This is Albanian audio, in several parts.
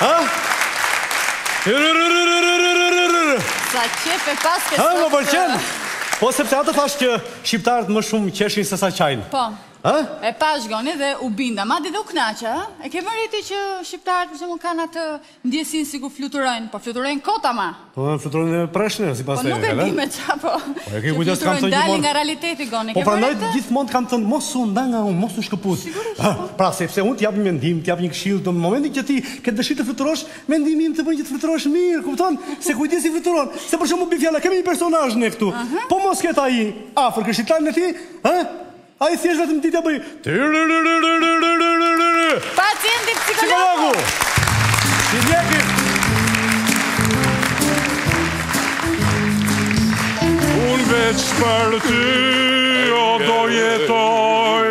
Ha? Sa qepe paske sot... Më pëlqen? Po sepse atë thash që shqiptarët më shumë qeshin se sa qajnë. Po. E pa shgoni dhe u binda. Madje dhe u knaqa, e ke vëriti që shqiptarët për shembull kanë atë ndjesin si ku fluturojnë, po fluturojnë kot ama. Po fluturojnë preshnë sipas Po nuk e di me ça, po. Po e ke kujdes kam thënë dalin nga realiteti goni. Po prandaj gjithmonë kam thënë mos u nda nga unë, mos u shkëput. Pra sepse unë t'jap një mendim, t'jap një këshill, në momentin që ti ke dëshirë të fluturosh, mendimi im të bën që të fluturosh mirë, kupton? Se kujdesi fluturon. Se për shembull bi fjala, kemi një personazh ne këtu. Po mos ket ai afër këshilltarin e ti, a i thjesht vetëm ditja bëj Pacienti psikologu Si djekit Unë veç për ty o do jetoj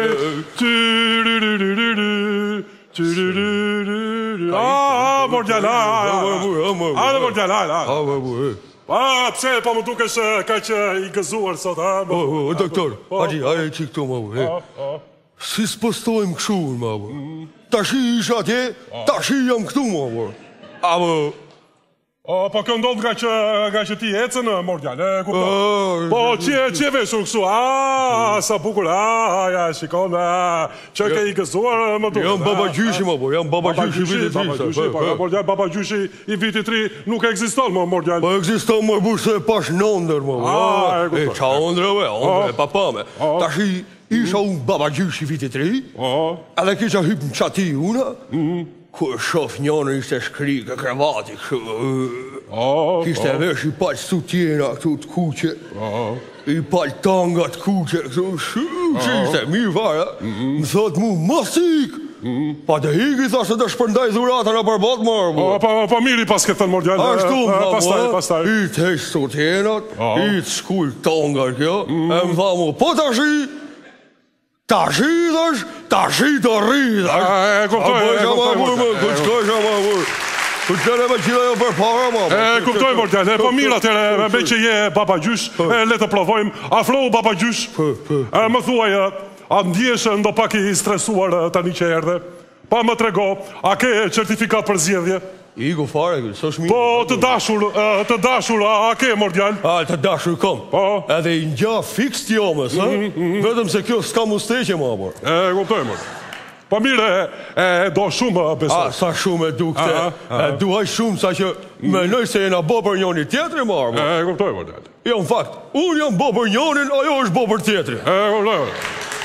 Pse, po më dukesh ka që i gëzuar sot, ha? Doktor, haji, aje që këto, ma bu, si s'postojmë këshur, ma bu. Tashi isha atje, tashi jam këtu, ma bu. A bu... Po kjo ndodh nga që ti ecën, Mordial, e kupton? Po, që e veshur kështu, sa bukur, ja, shikon, që ke i gëzuar, më duke. Jam baba gjyshi, ma bu, jam baba gjyshi i vitit 3. Mordial, baba gjyshi i vitit 3 nuk eksiston, Mordial. Po eksiston, më bush se pash nëndër, ma bu. E qa ondrëve, ondrëve, papame. Tashi isha unë baba gjyshi i vitit 3, edhe kisha hyp në qati una, kur shof njënë ishte shkri ka kravati kishte vesh i pal sutjena këtu të kuqe i pal tanga të kuqe këtu ishte mirë fara më thot mu mosik pa të hiki thashtë të shpërndaj dhurata në përbat marë Pa miri pas këtë thënë Mordial ashtu pastaj i të hesh sutjenat i të shkull tanga kjo e më tha mu po të ashi Tashi të rridhash. E kuptoj, Mordial, po mirë atëre, me që je baba gjysh, le të provojmë, afrohu baba gjysh, më thuaj, a ndjesh ndo pak i stresuar tani që erdhe, pa më trego, a ke certifikat për zjedhje? Igo fare, s'është mirë. Po të dashur, a ke Mordial? Të dashur kom. Edhe i ngja fix t'jomës, vetëm se kjo s'ka musteqe ma, por. E kuptoj, Mordial. Po mire, do shumë besoj. Sa shumë e dukte. Duhaj shumë sa që menoj se jena bo për njoni tjetëri, ma, por. E kuptoj, Mordial. Jo, në fakt, unë jam bo për njonin, ajo është bo për tjetëri. E kuptoj,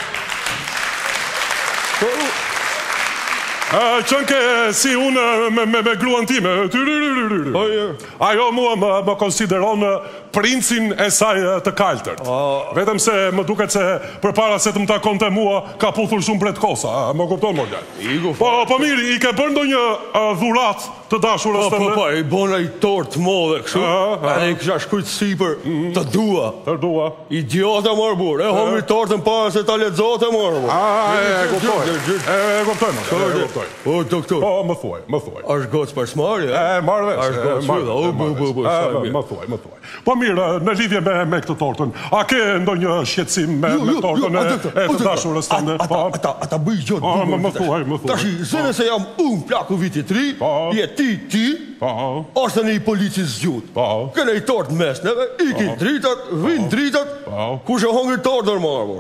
Qënke si unë me gruan time Ajo mua më konsideron princin e saj të kaltërt Vetëm se më duket se për para se të më takon të mua Ka puthur shumë bret kosa Më kupton Mordial Po miri, i ke bërë ndonjë dhurat të dashurës të me Po, i bona i tort modhe kështu Edhe i kësha shkujt sipër të dua Idiota marë bur E homi tortën para se ta letzote marë bur E kuptoj O, doktor Po, më thuaj Ashtë gocë për smarje Marrë vesh Më thuaj Po mirë, në lidhje me këtë tortën A ke ndonjë shqetësim me tortën e të dashurës të me Ata bëj gjotë Më thuaj Tashi, zene se jam unë plaku viti 3 Je ti Ashtë në i policis gjut Këne i tortë mes neve Iki dritat, vin dritat Ku shë hongri tortër marë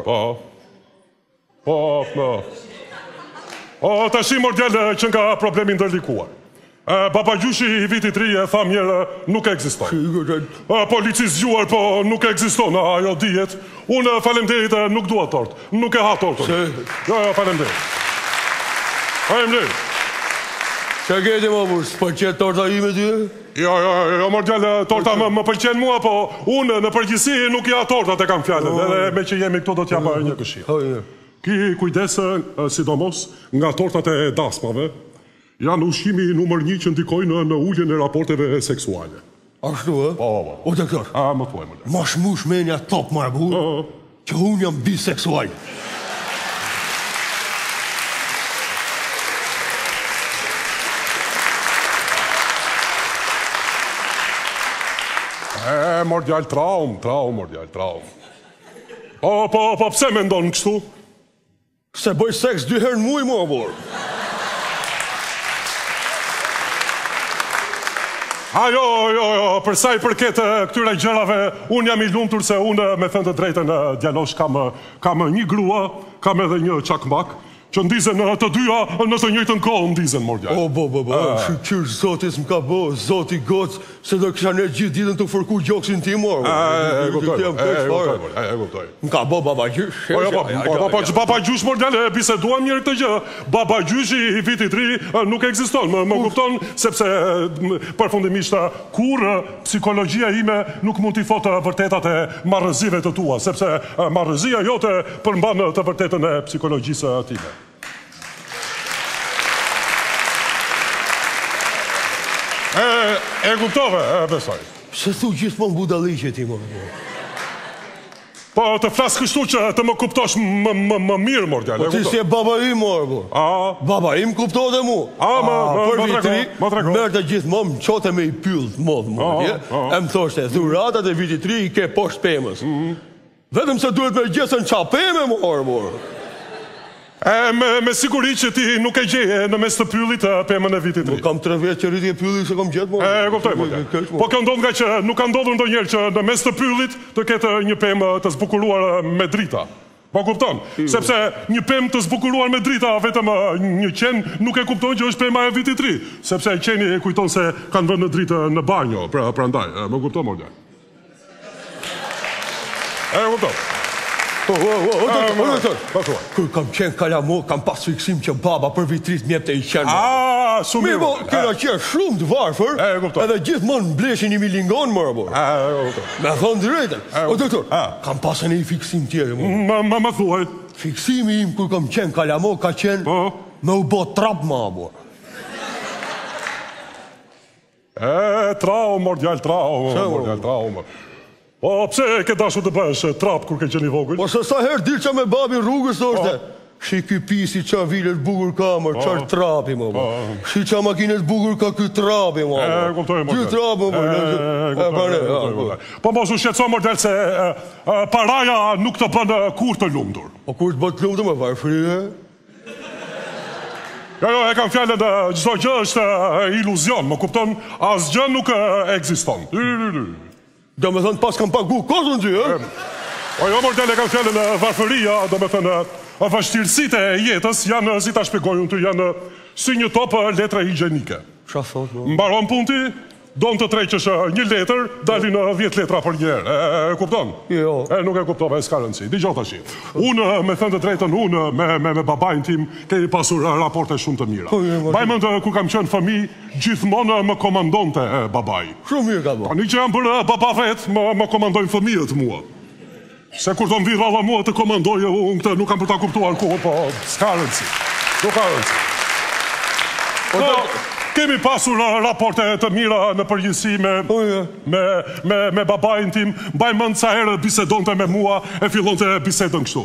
Të shi Mordial që nga problemi ndërlikuar Baba gjyshi i viti 3 e tha mjerë nuk eksiston Policis gjuar po nuk eksiston Ajo dijet Unë falemderit nuk dua tort Nuk e ha tortën Falemderit Që gjeti më burë, s'për qëtë torta i me ty? Jo, Mordial, torta më pëlqen mua, po unë në përgjithësi nuk ja tortat e kam fjallën, edhe me që jemi këto do t'ja bërë një këshirë. Ki kujdese, sidomos, nga tortat e dasmave, janë ushqimi numër 1 që ndikojnë në ulljen e raporteve seksuale. Ashtu, e? Po. O, doktor. Më thuaj, Mordial. Ma shmush menja top, marë burë, që unë jam biseksual. Mordial, traum. Po, pse me ndonë kështu? Se bëj seks 2 herë në muj, më borë. Jo, për sa i përket këtyre gjërave, unë jam i lumtur se unë, me thënë të drejtën, djalosh, kam një grua, kam edhe një çakmak, që ndizen të dyja në të njëjtën kohë ndizen, mordjaj. Shqyr, zotis m'ka bo, zoti goc, se do kisha ne gjithë ditën të fërku gjoksin ti, mor. E kuptoj. M'ka bo baba gjysh. Baba gjysh, mordjaj, biseduam njërë këtë gjë. Baba gjysh i vitit 3 nuk ekziston, më kupton, sepse përfundimisht kur psikologjia ime nuk mund t'i thotë vërtetat e marrëzive të tua, sepse marrëzia jote përmban të vërtetën e psikologjisë time. E kuptove, besoj. Se thu gjithmonë budalliqe ti, mor. Po, të flasë kështu që të më kuptosh më mirë, mordjall. Po ti si e baba im, mor. Baba im kuptohet e mu. Për vitri, mërë të gjithmonë më qote me i pyllë modë, mordje. E më thoshte, dhuratat e vitit 3 i ke poshtë pemës. Vetëm se duhet me gjesën qa peme, mor. Me siguri që ti nuk e gjeje në mes të pyllit pemën e vitit 3. Kam 3 vjetë që rriti e pyllit se kam gjetë, mor. Kuptoj, po kjo ndodh nga që nuk ka ndodhur ndonjëherë që në mes të pyllit të ketë një pemë të zbukuruar me drita. Po kupton? Sepse një pemë të zbukuruar me drita, vetëm një qen nuk e kupton që është pema e vitit 3. Sepse qeni e kujton se kanë vënë dritë në banjo, prandaj. Më kupton, mordjaj. Kupton. Kër kam qenë kalamo, kam pas fiksim që baba për vitrit mjep të i qenë. Shumë mirë. Kena qenë shumë të varfër, edhe gjithmonë bleshin i milingon, mërë. Me thonë drejten. Doktor, kam pasën e i fiksim tjere, mërë. Më thuaj. Fiksimi im kër kam qenë kalamo, ka qenë me u bo trap ma, mërë. Trau, mordjall, trau. Po, pse ke dashur të bësh trap kur ke qenë i vogël? Po, se sa herë dilqa me babin rrugës, thoshte, shi ky pisi qa vilet bugur kamër, qar trapi, më. Shi qa makinet bugur ka ky trapi, më. Kuptoj, Ky trapi, më. Po, mos u shqetëso, mordjall, se paraja nuk të bën kur të lumtur. Po, kur të bën të lumtur, më varë frije? Jo, e kam fjallën dhe çdo gjë është iluzion, më kupton, asgjë nuk ekziston. Do me thënë pas kam pagu kosën që, Jo, mordjall, e kam fjallën varfëria, do me thënë vështirësit e jetës janë, si ta shpjegoj unë ty, janë si një topë letra higjienike. Qa thot, Mbaron punti, do në të treqësh një letër, dalin 10 letra për njerë. E kupton? Jo. Nuk e kuptove, s'ka rëndësi. Digjo tash. Unë, me thënë të drejtën, unë me babajnë tim kemi pasur raporte shumë të mira. Bajmën ku kam qenë fëmijë, gjithmonë më komandonte babaj. Shumë mirë ka bo. Tani që jam për baba vet, më komandojnë fëmijët mua. Se kur do mbi rralla mua të komandojë, unë këtë nuk kam për ta kuptuar kohë, po s'ka rëndësi. Nuk ka rëndësi. Kemi pasur raporte të mira në përgjithësi me babajnë tim, mbaj mend sa herë bisedonte me mua e fillonte bisedën kështu.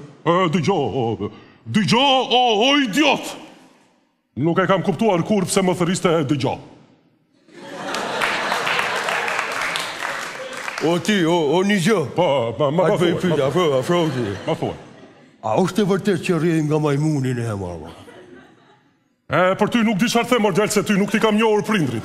Dëgjo, o idiot! Nuk e kam kuptuar kur pse më thëriste dëgjo. O ti, o një gjë. Po, ma thuaj. Afro ti. Ma thuaj. A është e vërtet që rrim nga majmunin e marrë? Për ty nuk di çfarë them, mordjall, se ty nuk ti kam njohur prindrit.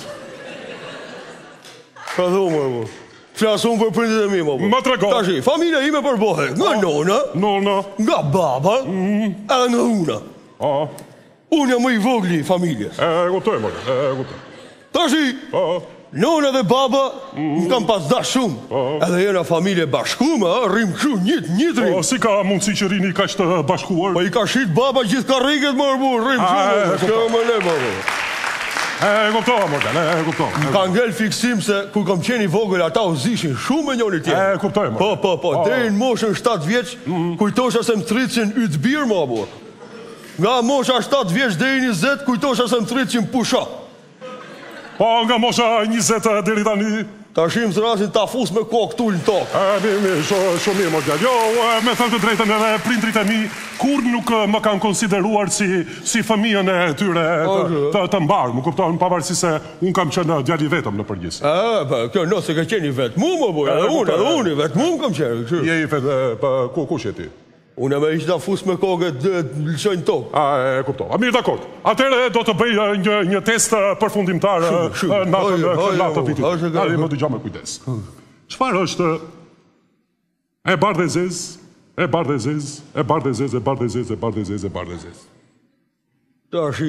Ka dhumë, flasun për prindrit e mi, më. Ma trego. Tashi, familja ime përbohet nga nona, nga baba, edhe nga una. Unë jam më i vogli i familjes. Kuptoj, mordjall, Tashi, nona dhe baba më kam pas dash shumë. Edhe jena familje bashkume, rrim kështu një rrim. Si ka mundësi që rini kaq të bashkuar? Po i ka shit baba gjithë karriget më rëbur, rrim shumë. Kuptova, mordjall, kuptova. Më ka ngell fiksim se kur kam qeni vogël ata u zishin shumë me njëri tjetër. Kuptoj, mordjall. Po, deri në moshën 7 vjeç, kujtosha se më tritsin yt birë më abur. Nga mosha 7 vjeç deri 20, kujtosha se më tritsin pusha. Po, nga mosha 20 deri tani. Ta shim së rasin ta fus me kokë tull në tokë. Shumë mirë, mordjall. Jo, me thënë të drejtën edhe prindrit e mi, kur nuk më kanë konsideruar si fëmijën e tyre të mbarë. Më kupton, pavarësisht se unë kam qenë djali vetëm në përgjithësi. Kjo no se ka qeni vetë mu, më boj, edhe unë i vetë mu më kam qenë. Je i vetë, kush je ti? Unë me ishta fus me koke dhe lëshojnë tokë. E kuptova. Mirë, dakord. Atëherë do të bëj një test përfundimtar natën e vitit. Ai më dëgjoj me kujdes. Çfarë është e bardhë e zezë, e bardhë e zezë, e bardhë e zezë, e bardhë e zezë, e bardhë e zezë, e bardhë e zezë? Tash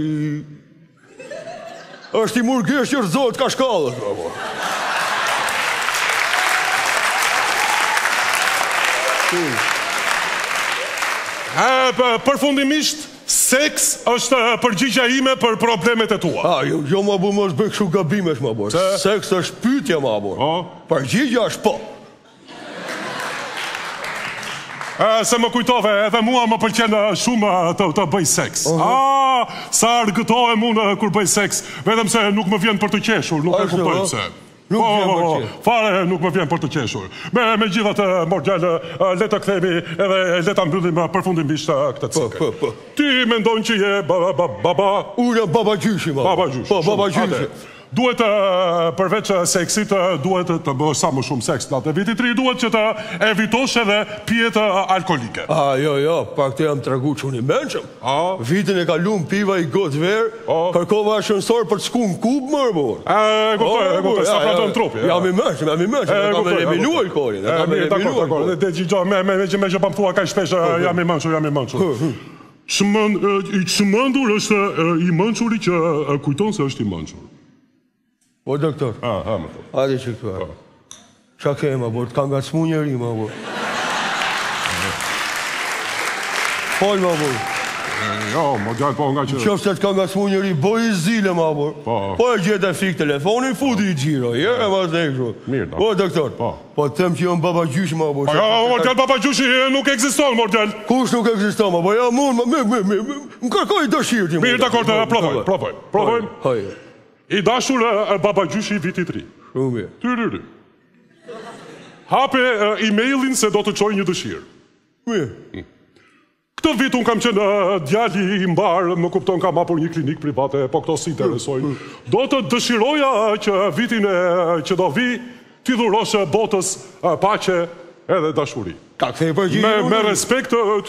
është i murgesh që rëzohet ka shkallët, Përfundimisht, seks është përgjigja ime për problemet e tua. Jo ma bu mos bëj kështu gabimesh ma bu. Seks është pyetja ma bu. Përgjigja është po. Se më kujtove, edhe mua më pëlqen shumë të bëj seks. Sa argëtohem unë kur bëj seks, vetëm se nuk më vjen për të qeshur, nuk e kuptoj pse. Fare nuk më vjen për të qeshur. Me gjithatë, Morgjal, le të kthehemi edhe le ta mbyllim përfundimisht këtë cikël. Ti mendon që je baba? Unë baba gjyshi, ma. Baba gjyshi. Po, baba gjyshi. Duhet përveç seksit, duhet të bësh sa më shumë seks natë e vitit 3, duhet që të evitosh edhe pijet alkolike. Jo, pak të jam tregu që unë i menqëm. Vitin e kalum piva i gotë verë, kërkova shënsor për të shku në kubë mërë, bërë. E kuptoj, sa pra të në trupi. Jam i menqëm, kam eliminu alkoholin. Dakor, dhe gjigjo, me që pa më thua ka i shpesh, jam i menqur. I çmendur është i menquri që kujton se është i menqur. Po, doktor. Më thot. Adi që këtu. Qa kema, bërë, të kanë nga smu njëri, ma bërë. Fol, ma bërë. Jo, më gjallë po nga që... Qofë se të kanë nga smu njëri, bëj i zile, ma bërë. Po e gjithë e fik telefonin, fudi i gjiro, e ma zde i kështu. Mirë, da. Po, doktor. Po, të them që jo në baba gjyshi, ma bërë. Jo, Morgjal, baba gjyshi nuk eksiston, Morgjal. Kush nuk eksiston, ma bërë? Ja, më kërkoj dëshirë ti, mirë, dakor, provoj. I dashur baba gjyshi vitit 3. Shumë. Tyryry. Hape e-mailin se do të qoj një dëshirë. Mirë. Këtë vit unë kam qenë djali i mbarë, më kupton kam hapur një klinik private, po këto si interesojnë. Do të dëshiroja që vitin që do vi, ti dhurosh botës paqe edhe dashuri. Ka kthej përgjigje? Me respekt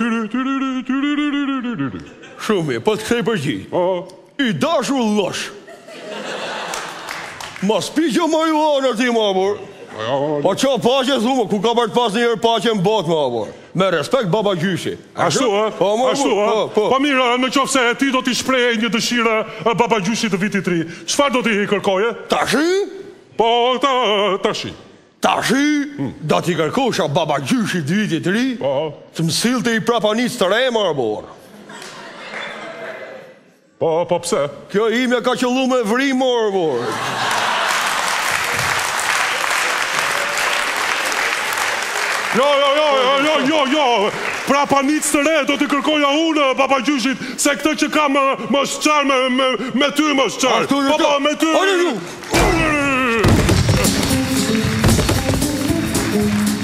Shumë, po të kthej përgjigje. I dashur losh. Ma spikjo marihuana ti, ma bërë. Po qa pache thumë, ku ka për të pas njërë pache në botë, ma bërë. Me respekt, baba gjyshi. Ashtu, Po mirë, në qofë se ti do t'i shpreje një dëshirë baba gjyshi të vitit 3, çfarë do t'i kërkoje? Tashi? Po, tashi. Tashi, do t'i kërkosha baba gjyshi të vitit 3, të mësilte i prapanis të re, ma bërë. Po pse? Kjo imja ka qëllu me vri, ma bërë. Jo, prapanicë të re do t'i kërkoja unë, baba gjyshit, se këtë që kam më shqarë me ty më shqarë. Baba, me ty!